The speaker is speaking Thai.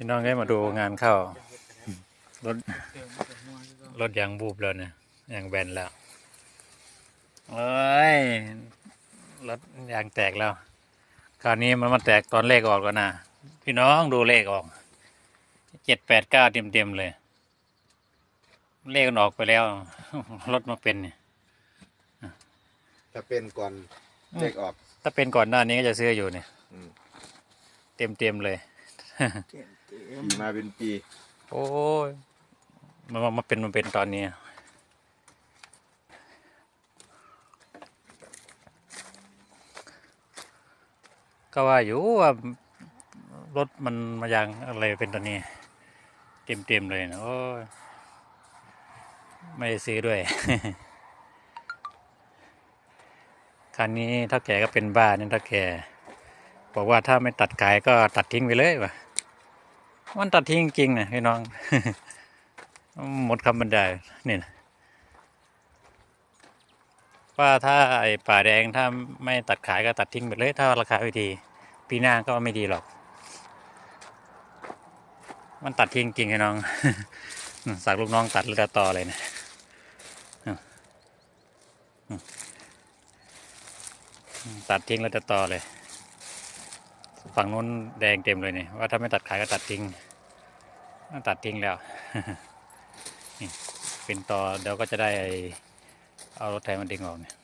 พี่น้องได้มาดูงานเข้ารถยางบูบแล้วเนี่ยยางแบนแล้วเอ้ยรถยางแตกแล้วคราวนี้มันมาแตกตอนเลขออกแล้วนะพี่น้องดูเลขออก789เต็มเลยเลขมันออกไปแล้วรถมาเป็นเนี่ยถ้าเป็นก่อนเลขออกถ้าเป็นก่อนหน้านี้ก็จะซื้ออยู่เนี่ยเต็มเลยขี่มาเป็นปีโอ้ยมันเป็นตอนนี้ก็ว่าอยู่ว่ารถมันมายังอะไรเป็นตอนนี้เต็มเลยนะโอ้ยไม่ได้ซื้อด้วย คันนี้เท่าแก่ก็เป็นบ้านี่เท่าแก่บอกว่าถ้าไม่ตัดขายก็ตัดทิ้งไปเลยวะมันตัดทิ้งจริงนะพี่น้อง หมดคำบรรยายนี่นะว่าถ้าไอ้ป่าแดงถ้าไม่ตัดขายก็ตัดทิ้งไปเลยถ้าราคาไม่ดีปีหน้าก็ไม่ดีหรอกมันตัดทิ้งจริงพี่น้อง สักลูกน้องตัดแล้วต่อเลยนะตัดทิ้งแล้วจะต่อเลยฝั่งนู้นแดงเต็มเลยเนี่ยว่าถ้าไม่ตัดขายก็ตัดทิ้งตัดทิ้งแล้ว นี่เป็นต่อเดี๋ยวก็จะได้เอารถไถมาดึงออกเนี่ย